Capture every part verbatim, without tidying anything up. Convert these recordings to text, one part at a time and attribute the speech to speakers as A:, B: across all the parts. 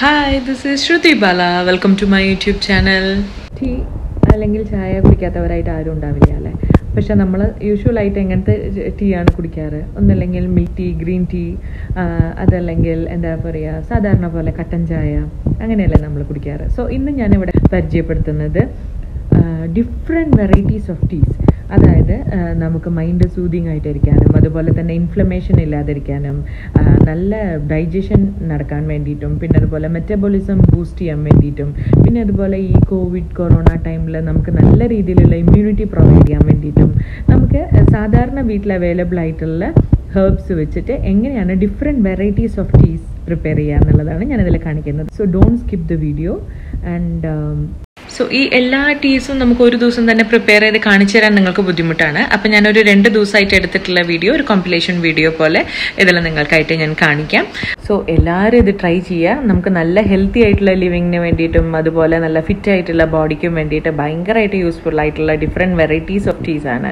A: Hi, this is Shruti Bala. Welcome to my YouTube channel. Tea അല്ലെങ്കിൽ ചായ കുടിക്കാത്തവരായിട്ട് ആരും ഉണ്ടാവില്ല അല്ലേ? പക്ഷെ നമ്മൾ യൂഷ്വലായിട്ട് എങ്ങനത്തെ ടീ ആണ് കുടിക്കാറ്? ഒന്നല്ലെങ്കിൽ മിൽക്ക് ടീ, ഗ്രീൻ ടീ, അതല്ലെങ്കിൽ എന്താ പറയുക സാധാരണ പോലെ കട്ടൻ ചായ, അങ്ങനെയല്ലേ നമ്മൾ കുടിക്കാറ്. സോ ഇന്ന് ഞാനിവിടെ പരിചയപ്പെടുത്തുന്നത് ഡിഫറെൻറ്റ് വെറൈറ്റീസ് ഓഫ് ടീസ്. അതായത് നമുക്ക് മൈൻഡ് സൂതിങ് ആയിട്ടിരിക്കാനും അതുപോലെ തന്നെ ഇൻഫ്ലമേഷൻ ഇല്ലാതിരിക്കാനും നല്ല ഡൈജഷൻ നടക്കാൻ വേണ്ടിയിട്ടും പിന്നെ അതുപോലെ മെറ്റബോളിസം ബൂസ്റ്റ് ചെയ്യാൻ വേണ്ടിയിട്ടും പിന്നെ അതുപോലെ ഈ കോവിഡ് കൊറോണ ടൈമിൽ നമുക്ക് നല്ല രീതിയിലുള്ള ഇമ്മ്യൂണിറ്റി പ്രൊവൈഡ് ചെയ്യാൻ വേണ്ടിയിട്ടും നമുക്ക് സാധാരണ വീട്ടിൽ അവൈലബിൾ ആയിട്ടുള്ള ഹെർബ്സ് വെച്ചിട്ട് എങ്ങനെയാണ് different varieties of teas prepare ചെയ്യുക എന്നുള്ളതാണ് ഞാനിതിൽ കാണിക്കുന്നത്. So don't skip the video. And so ഈ എല്ലാ ടീസും നമുക്ക് ഒരു ദിവസം തന്നെ പ്രിപ്പയർ ചെയ്ത് കാണിച്ചു തരാൻ നിങ്ങൾക്ക് ബുദ്ധിമുട്ടാണ്. അപ്പം ഞാനൊരു രണ്ട് ദിവസമായിട്ട് എടുത്തിട്ടുള്ള വീഡിയോ ഒരു കോമ്പിലേഷൻ വീഡിയോ പോലെ ഇതെല്ലാം നിങ്ങൾക്കായിട്ട് ഞാൻ കാണിക്കാം. സോ എല്ലാവരും ഇത് ട്രൈ ചെയ്യുക. നമുക്ക് നല്ല ഹെൽത്തി ആയിട്ടുള്ള ലിവിങ്ങിന് വേണ്ടിയിട്ടും അതുപോലെ നല്ല ഫിറ്റ് ആയിട്ടുള്ള ബോഡിക്കും വേണ്ടിയിട്ട് ഭയങ്കരമായിട്ട് യൂസ്ഫുൾ ആയിട്ടുള്ള ഡിഫറെൻറ്റ് വെറൈറ്റീസ് ഓഫ് ടീസ് ആണ്.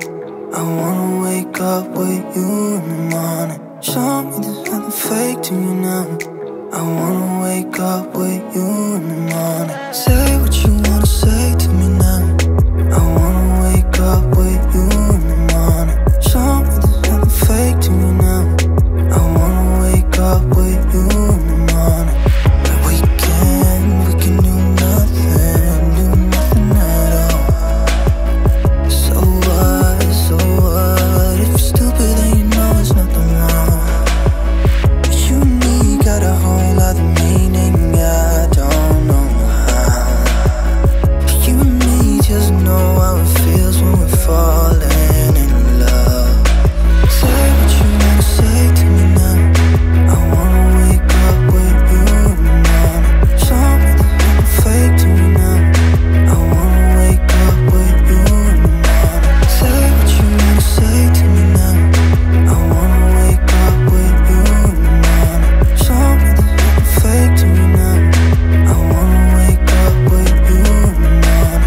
B: I wanna wake up with you in the morning. Show me there's nothing fake to you now. I wanna wake up with you in the morning. Say what you wanna say to me now. I wanna wake up with you in the morning. Show me there's nothing fake to me now. I wanna wake up with you in the morning. But we can, we can do nothing, do nothing at all. So what, so what? If you're stupid then you know it's nothing wrong. You and me got a whole other meaning, I don't know how. You and me just know how it feels when we're falling in love. Say what you wanna say to me now. I wanna wake up with you in the morning. Show me there's nothing fake to me now. I wanna wake up with you in the morning. Say what you wanna say to me now. I wanna wake up with you in the morning. Show me there's nothing fake to me now. I wanna wake up with you in the morning.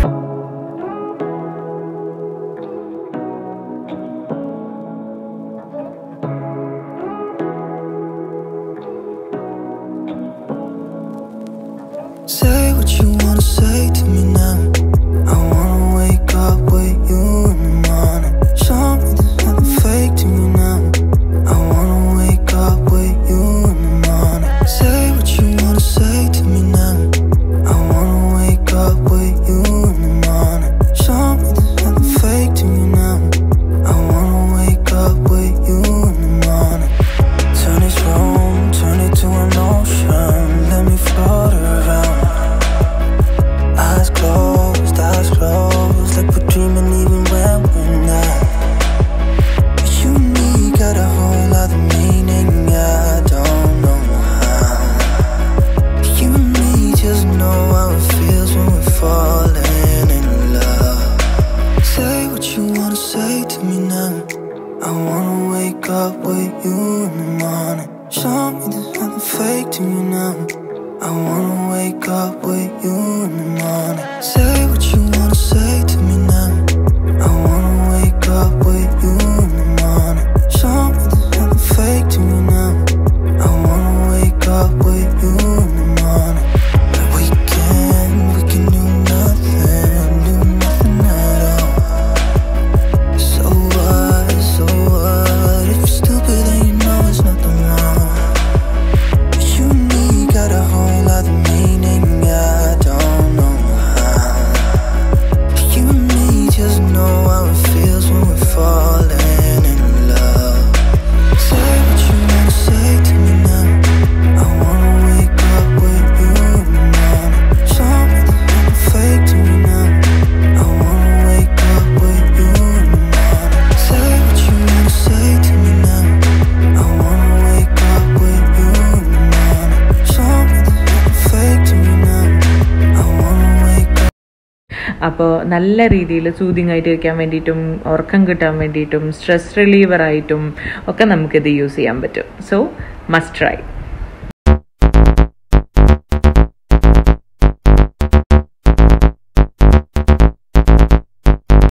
B: Say what you wanna say to me now. I wanna wake up with you in the morning. Show me there's nothing fake to me now. I wanna wake up with you in the morning. Say what you wanna say to me now. I wanna wake up with you in the morning. Show me there's nothing fake to me now. I wanna wake up with you in the morning. Turn this room, turn it to an ocean. Let me float around. Eyes closed, eyes closed, like we're dreaming even when we're not. You and me got a whole other meaning, I don't know how. You and me just know how it feels when we're falling in love. Say what you wanna say to me now. I wanna wake up with you in the morning. Show me there's nothing fake to me now. I wanna wake up with you in the morning. Say what you wanna say to me now. I wanna wake up with you in the morning. Show me there's nothing fake to me now. I wanna wake up with you in the morning. But we can, we can do nothing, do nothing at all. So what, so what? If you're stupid then you know it's nothing wrong. You and me got a whole other meaning, I don't know how. You and me just know how it feels when we're falling in love. Say what you wanna say to me now. I wanna wake up with you in the morning. Show me there's nothing fake to me now. I wanna wake up with you in the morning. Say what you wanna say to me now. I wanna wake up with you in the morning. Show me there's nothing fake to me now. I wanna wake up.
A: അപ്പോൾ നല്ല രീതിയിൽ soothing ആയിട്ട് ഇരിക്കാൻ വേണ്ടിയിട്ടും ഉറക്കം കിട്ടാൻ വേണ്ടിയിട്ടും stress reliever ആയിട്ടും ഒക്കെ നമുക്കിത് യൂസ് ചെയ്യാൻ പറ്റും. So must try.